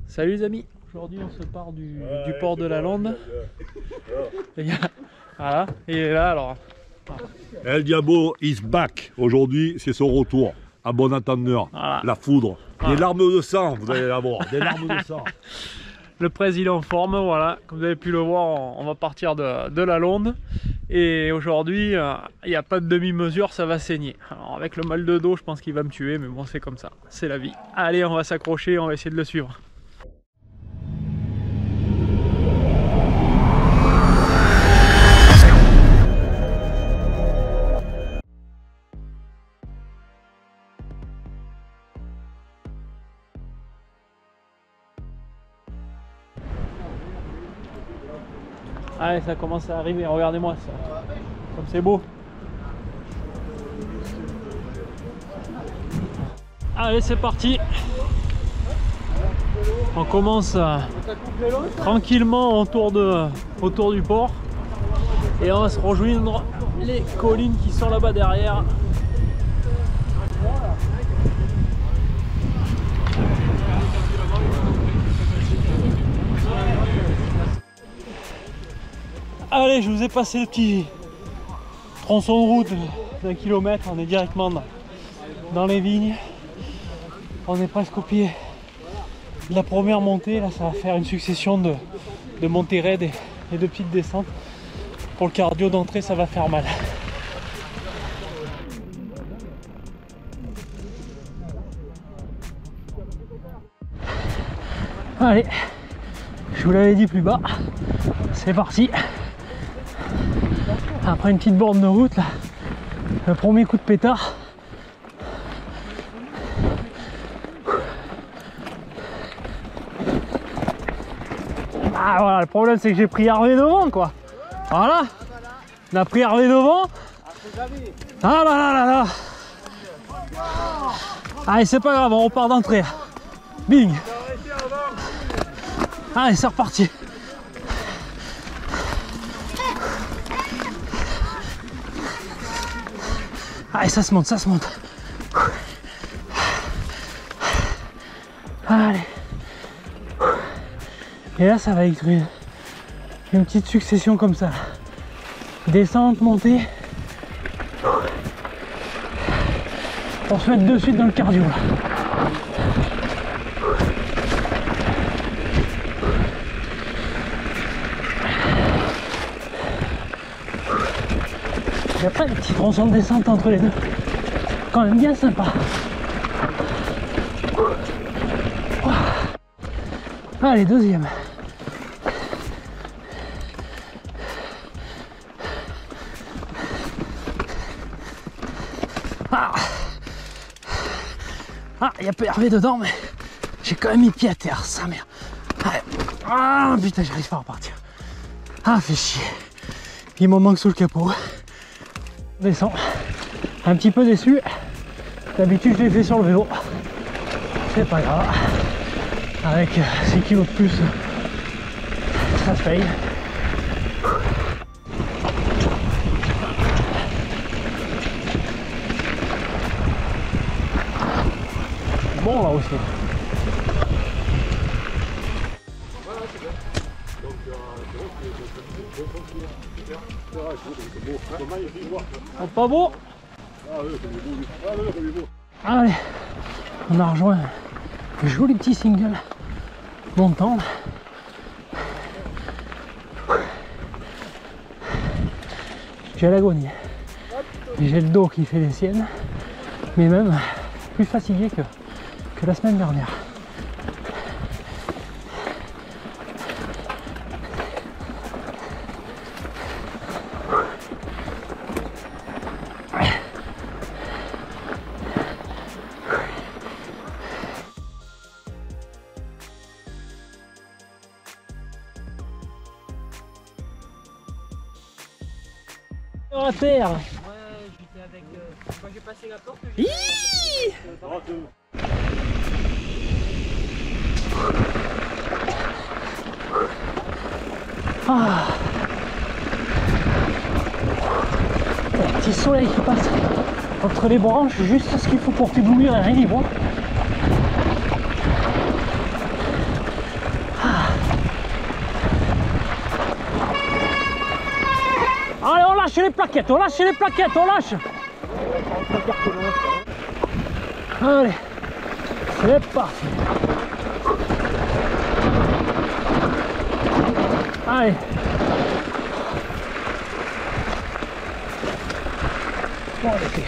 Salut les amis, aujourd'hui on se part du port de la Lande. Voilà, et il est là alors. El Diabo is back. Aujourd'hui, c'est son retour. À bon entendeur, Voilà. la foudre. Voilà. Des larmes de sang, vous allez l'avoir. Des larmes de sang. Le président en forme, voilà. Comme vous avez pu le voir, on va partir de la Lande. Et aujourd'hui, il n'y a pas de demi-mesure, ça va saigner. Alors avec le mal de dos, je pense qu'il va me tuer, mais bon, c'est comme ça. C'est la vie. Allez, on va s'accrocher, on va essayer de le suivre. Allez, ça commence à arriver, regardez-moi ça. Comme c'est beau. Allez, c'est parti. On commence tranquillement autour du port. Et on va se rejoindre les collines qui sont là-bas derrière. Allez, je vous ai passé le petit tronçon de route d'1 kilomètre. On est directement dans les vignes. On est presque au pied de la première montée. Là, ça va faire une succession de montées raides et de petites descentes. Pour le cardio d'entrée, ça va faire mal. Allez, je vous l'avais dit plus bas. C'est parti. Après une petite borne de route, là, le premier coup de pétard. Ah voilà, le problème c'est que j'ai pris Hervé devant quoi. Voilà. On a pris Hervé devant. Ah là là là là. Allez, c'est pas grave, on repart d'entrée. Bing. Allez, c'est reparti. Allez, ça se monte, ça se monte. Allez. Et là, ça va être une petite succession comme ça. Descente, montée. Pour se mettre de suite dans le cardio. Là. Il y a pas de petits tronçons de descente entre les deux. Quand même bien sympa. Allez, deuxième. Ah, il y a pas Hervé dedans, mais j'ai quand même mis pied à terre, sa mère. Allez. Ah putain, j'arrive pas à repartir. Ah, fait chier. Il m'en manque sous le capot. Descend. Un petit peu déçu. D'habitude, je l'ai fait sur le vélo. C'est pas grave. Avec 6 kilos de plus, ça se paye. Bon là aussi. Oh, pas beau. Allez, on a rejoint un joli petit single montant. J'ai l'agonie. J'ai le dos qui fait des siennes, mais même plus fatigué que la semaine dernière. À terre. Ouais, j'étais avec. Quand j'ai passé la porte, Ah. Un petit soleil qui passe entre les branches, juste ce qu'il faut pour t'éblouir et rien y voir. lâche les plaquettes, on lâche les plaquettes, on lâche. Allez, c'est parti. Allez. Bon, allez.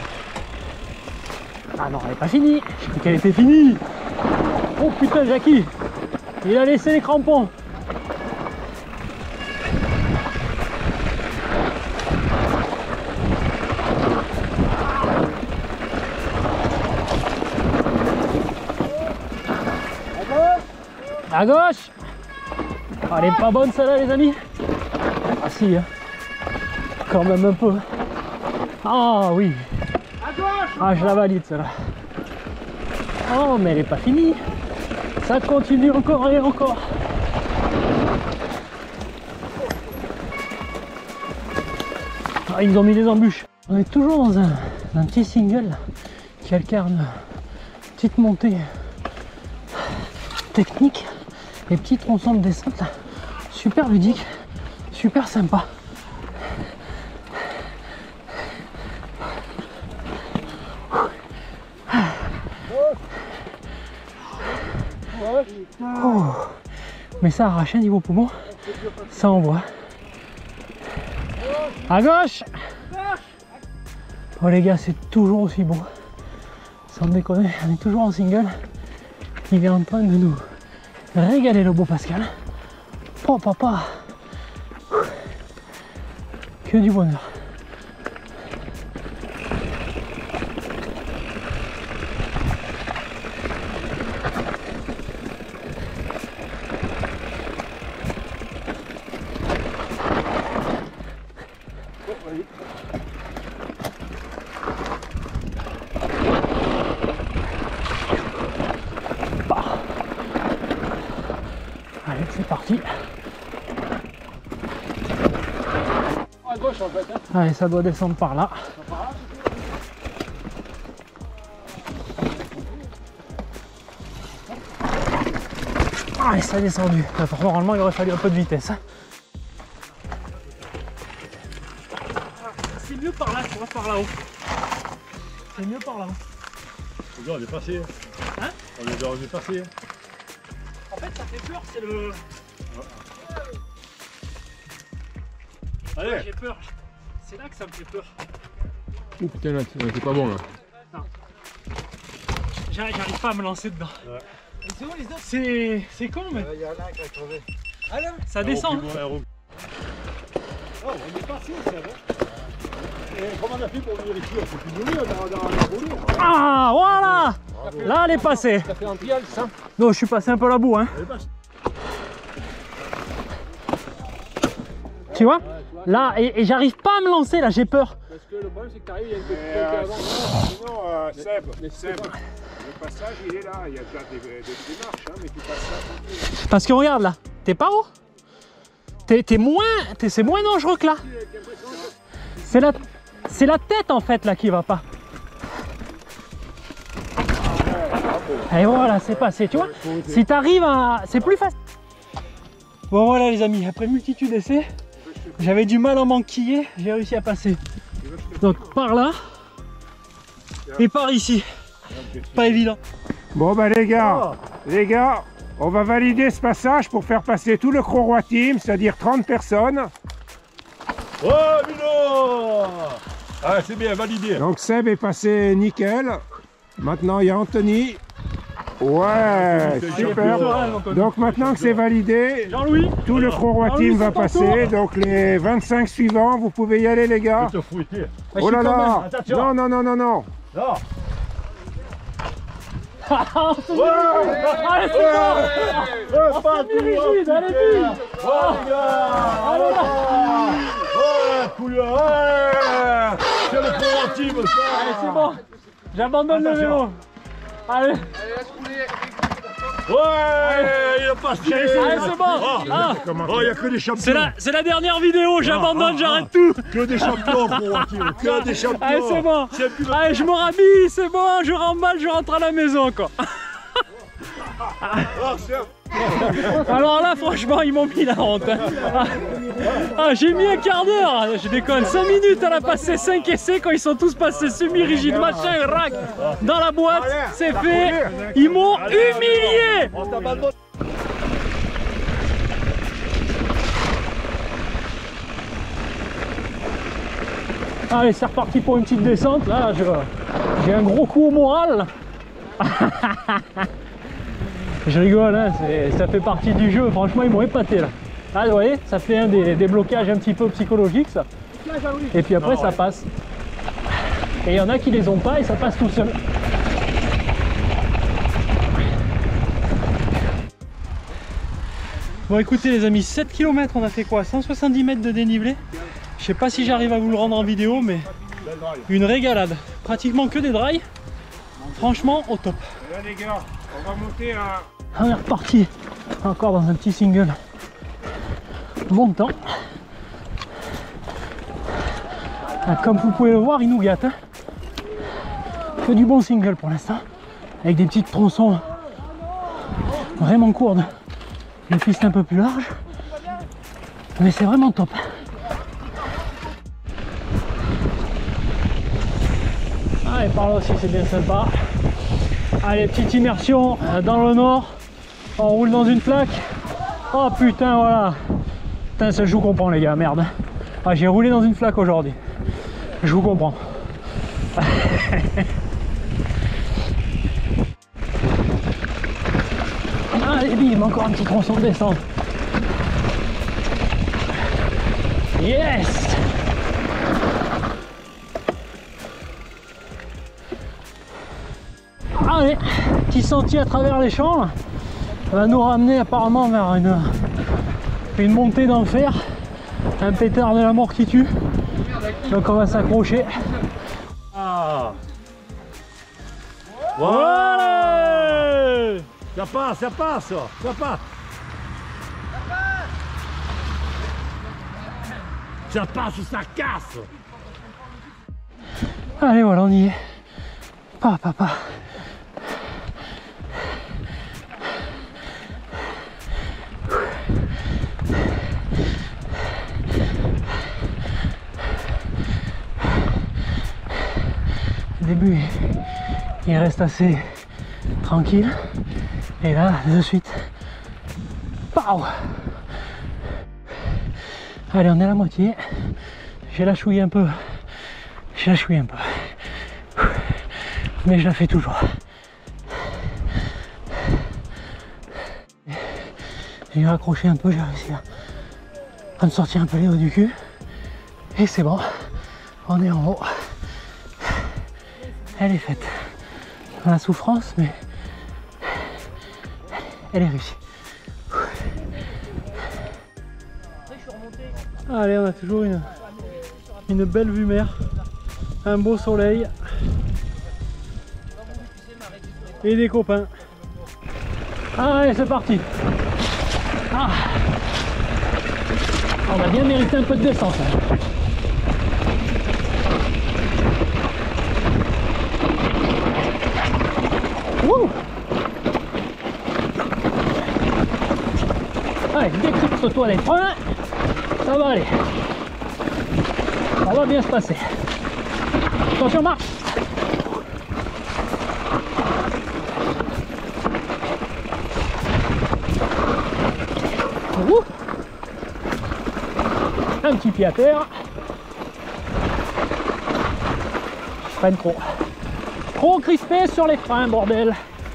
Ah non, elle n'est pas finie. J'ai cru qu'elle était finie. Oh putain, Jackie, il a laissé les crampons. À gauche. Ah, elle est pas bonne celle-là les amis. Ah si, hein. Quand même un peu. Ah oui. Ah je la valide celle-là. Oh mais elle est pas finie. Ça continue encore et encore. Ah, ils nous ont mis des embûches. On est toujours dans un petit single qui alterne petite montée technique et petit tronçon de descente là. Super ludique, super sympa. Oh. Mais ça arrache un niveau poumon, ça envoie. À gauche. Oh les gars, c'est toujours aussi beau. Sans déconner, on est toujours en single. Il est en train de nous régaler le beau Pascal. Oh papa. Que du bonheur. Allez, c'est parti. À gauche en fait. Hein. Allez, ça doit descendre par là. Allez, ça a descendu. Normalement, il aurait fallu un peu de vitesse. C'est mieux par là, on va par là-haut. C'est mieux par là-haut. Regarde, on est passé. Hein? On est passé. En fait, ça fait peur, c'est le... Allez. Ouais, j'ai peur. C'est là que ça me fait peur. Oh putain là, c'est pas bon là. J'arrive pas à me lancer dedans. Ouais. C'est où les autres? C'est con mais... Il y en a un qui a crevé. Ah là, ça descend. Oh, on est passé, c'est vrai. Et comment on a fait pour vérifier? C'est plus joli, on a volé. Ah voilà. Là elle est passée. Ça fait un trial ça. Non, je suis passé un peu la boue hein. Tu vois? Là, et j'arrive pas à me lancer là, j'ai peur. Parce que le problème c'est que t'arrives, il y a une petite avant. Sinon, Seb, le passage il est là, il y a déjà des marches, hein, mais tu passes ça. Parce que regarde là, t'es pas haut. C'est moins dangereux que là. C'est la tête en fait là qui va pas. Et voilà, c'est passé, tu vois. Si t'arrives à... c'est plus facile. Bon voilà les amis, après multitude d'essais, j'avais du mal à m'enquiller, j'ai réussi à passer. Donc par là et par ici. Pas évident. Bon bah les gars, on va valider ce passage pour faire passer tout le Croix Team, c'est-à-dire 30 personnes. Oh, Mino! Ah, c'est bien, validé. Donc Seb est passé nickel. Maintenant il y a Anthony. Ouais, super. Donc maintenant que c'est validé, Jean-Louis, tout le Croix Team va passer. Donc les 25 suivants, vous pouvez y aller les gars. Je vais te fouetter. Oh là là. Attention. Non. Non. Allez, c'est bon. Pas plus rigide, allez plus. Oh les gars. Allez là. Ouais, couleur. Ouais. C'est le pro team ça. Allez, c'est bon. J'abandonne le vélo. Allez. Ouais, il a passé. Allez, c'est bon. Ah. Oh, il n'y a que des champions. C'est la dernière vidéo, j'abandonne, j'arrête tout. Que des champions, pro team. Que des champions. Allez, c'est bon. C'est plus Allez, je me rhabille, c'est bon, je remballe, je rentre à la maison, quoi. Ah, c'est... Alors là, franchement, ils m'ont mis la honte. Hein. Ah, j'ai mis un quart d'heure. Je déconne, 5 minutes à la passer 5 essais quand ils sont tous passés semi-rigides, machin, rack, dans la boîte. C'est fait. Ils m'ont humilié. Allez, c'est reparti pour une petite descente. Là, j'ai un gros coup au moral. Je rigole, hein, ça fait partie du jeu. Franchement, ils m'ont épaté là. Ah, vous voyez, ça fait un des blocages un petit peu psychologiques, ça. Et puis après, ça passe. Et il y en a qui les ont pas et ça passe tout seul. Bon, écoutez, les amis, 7 km, on a fait quoi? 170 mètres de dénivelé. Je sais pas si j'arrive à vous le rendre en vidéo, mais une régalade. Pratiquement que des dry. Franchement, au top. Là, les gars, on va monter à... On est reparti encore dans un petit single montant. Comme vous pouvez le voir, il nous gâte. Hein. Que du bon single pour l'instant. Avec des petites tronçons vraiment courtes. Des pistes un peu plus larges. Mais c'est vraiment top. Allez, par là aussi c'est bien sympa. Allez, petite immersion dans le nord. On roule dans une plaque. Oh putain, voilà. Putain, ça je vous comprends les gars, merde. Ah, j'ai roulé dans une flaque aujourd'hui. Je vous comprends. Allez, bim, encore un petit tronçon de descente. Yes! Allez, petit sentier à travers les champs là. Va nous ramener apparemment vers une montée d'enfer, un pétard de la mort qui tue. Donc on va s'accrocher. Ah. Voilà. Ça passe, ça passe, ça passe. Ça passe ou ça casse. Allez, voilà, on y est. Papa. Au début, il reste assez tranquille. Et là, de suite, pow! Allez, on est à la moitié. J'ai lâchouillé un peu. Mais je la fais toujours. J'ai raccroché un peu, j'ai réussi à me sortir un peu les hauts du cul. Et c'est bon, on est en haut. Elle est faite. Dans la souffrance, mais elle est réussie. Allez, on a toujours une belle vue mer, un beau soleil et des copains. Allez, c'est parti. Ah. On a bien mérité un peu de descente. Hein. Allez, décrypte-toi les freins. Ça va aller. Ça va bien se passer. Attention, marche. Un petit pied à terre. Je freine trop. Trop crispé sur les freins, bordel.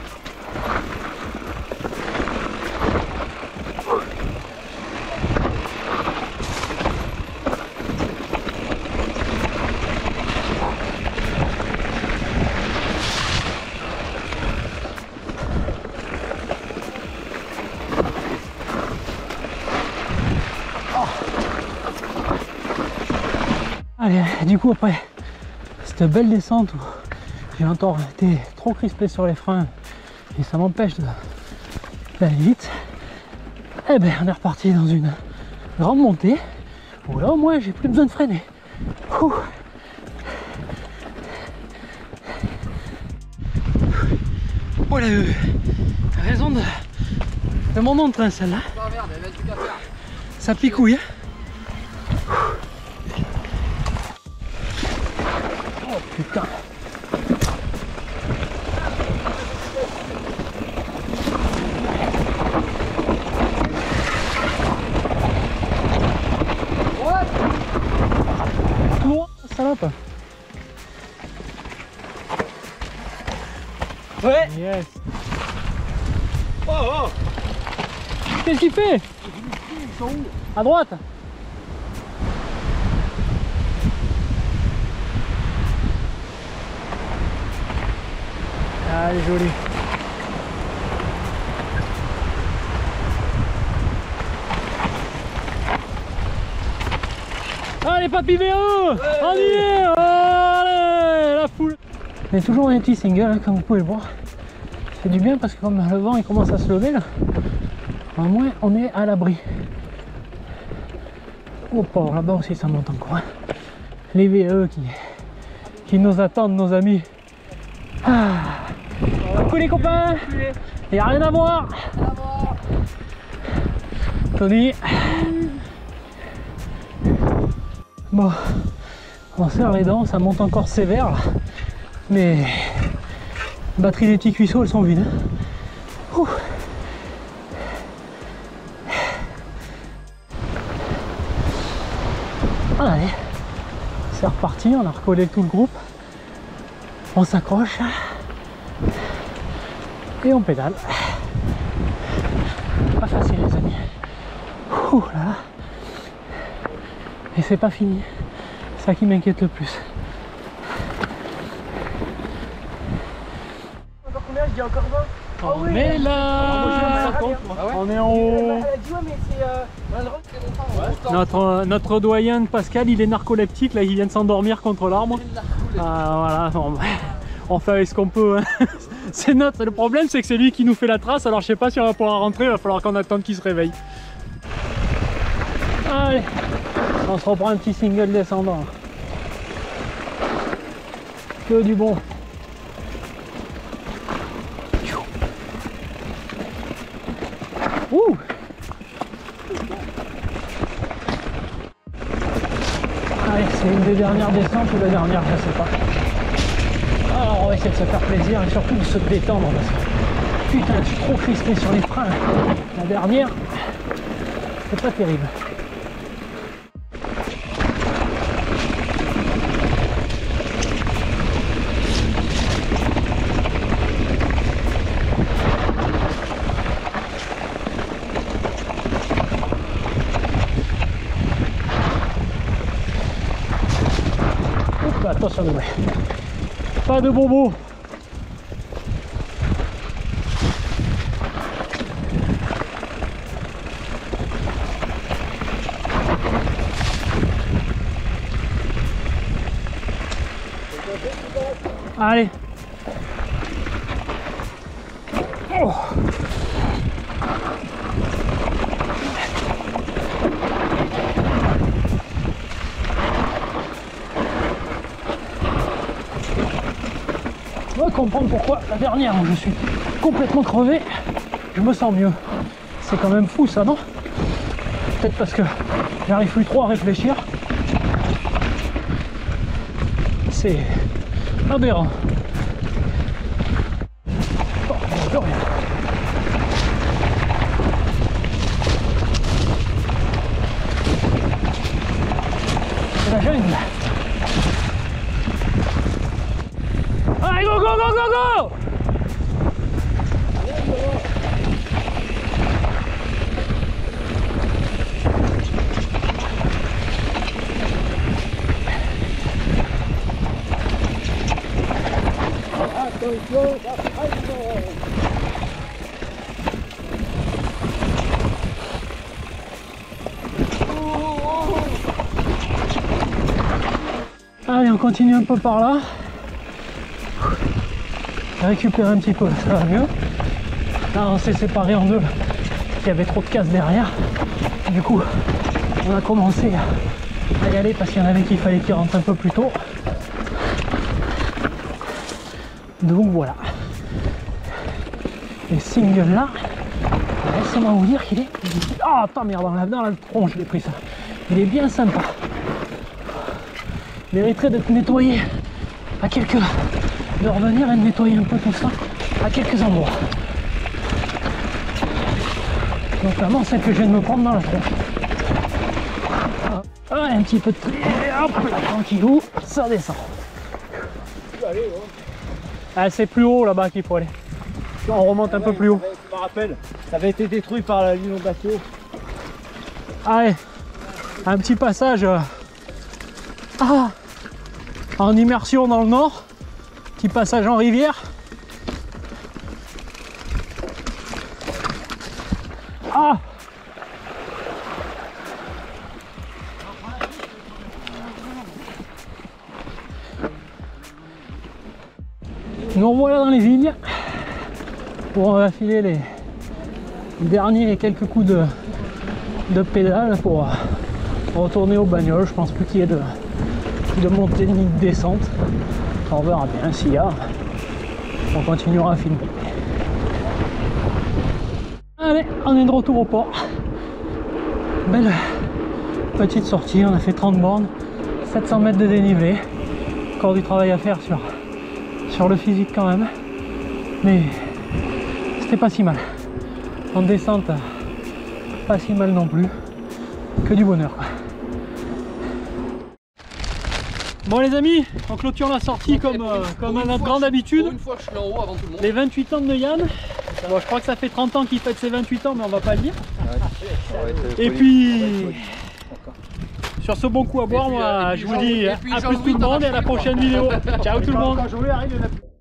Allez, du coup après cette belle descente où j'ai encore été trop crispé sur les freins et ça m'empêche d'aller vite, et ben on est reparti dans une grande montée où là au moins j'ai plus besoin de freiner. Ouh. Voilà, raison C'est mon nom de train celle-là. Ça picouille. Oh putain. What? Salope. Ouais. Yes. Oh, oh. Qu'est-ce qu'il fait? Ils sont où? À droite. Ah, elle est jolie. Allez, papy VO, on y est. Allez, la foule. Il y a toujours un petit single, hein, comme vous pouvez le voir. Ça fait du bien parce que comme le vent il commence à se lever là, au moins on est à l'abri. Oh pauvre, là-bas aussi ça monte encore. Hein. Les VE qui nous attendent, nos amis. Ah. Coucou les copains. Il n'y a rien à voir. Tony. Bon, on serre les dents, ça monte encore sévère là. Mais batterie des petits cuisseaux, elles sont vides. Ouh. Allez, c'est reparti, on a recollé tout le groupe. On s'accroche et on pédale. Pas facile les amis. Ouh là là. Et c'est pas fini. C'est ça qui m'inquiète le plus. Encore combien? Je dis encore 20. On est là. On est en haut. Elle a dit ouais mais c'est Notre doyen Pascal, il est narcoleptique, là il vient de s'endormir contre l'arbre. Voilà, on fait avec ce qu'on peut. Hein. Le problème c'est que c'est lui qui nous fait la trace, alors je sais pas si on va pouvoir rentrer, il va falloir qu'on attende qu'il se réveille. Allez, on se reprend un petit single descendant. Que du bon. Ouh. Allez, c'est une des dernières descentes ou la dernière, je sais pas. Alors on va essayer de se faire plaisir et surtout de se détendre parce que putain, je suis trop crispé sur les freins. La dernière, c'est pas terrible. Attention, pas de bonbons. Allez. Oh. On va comprendre pourquoi la dernière où je suis complètement crevé, je me sens mieux. C'est quand même fou ça, non? Peut-être parce que j'arrive plus trop à réfléchir. C'est aberrant. Oh, plus rien. C'est la jungle. Allez, go, go, go, go, go! Allez, on continue un peu par là. J'ai récupéré un petit peu, ça va mieux. Là, on s'est séparé en deux. Il y avait trop de casse derrière. Du coup, on a commencé à y aller parce qu'il y en avait qu'il fallait qu'ils rentrent un peu plus tôt. Donc voilà. Les singles là, laissez-moi vous dire qu'il est... Oh, attends, merde, dans la tronche, j'ai pris ça. Il est bien sympa. Il mériterait d'être nettoyé à quelques... de revenir et de nettoyer un peu tout ça à quelques endroits. Notamment celle que je viens de me prendre dans la tronche. Ah, un petit peu de tri, hop là, tranquillou, ça descend. Ah, c'est plus haut là-bas qu'il faut aller. On remonte un peu plus haut. Je me rappelle, ça avait été détruit par l'inondation. Allez, un petit passage en immersion dans le nord. Petit passage en rivière. Ah! Nous revoilà dans les vignes pour affiler les derniers quelques coups de pédale pour retourner au bagnole. Je pense plus qu'il y ait de montée ni de descente. On verra bien s'il y a. On continuera à filmer. Allez, on est de retour au port. Belle petite sortie, on a fait 30 bornes, 700 mètres de dénivelé. Encore du travail à faire sur le physique quand même. Mais c'était pas si mal. En descente, pas si mal non plus. Que du bonheur. Bon les amis, on clôture la sortie comme à notre grande habitude. Pour une fois, je suis en haut avant tout le monde. Les 28 ans de Yann. Bon, je crois que ça fait 30 ans qu'il fête ses 28 ans, mais on va pas le dire. Et puis, sur ce bon coup à boire, moi je vous dis à plus tout le monde et à la prochaine vidéo. Ciao tout le monde.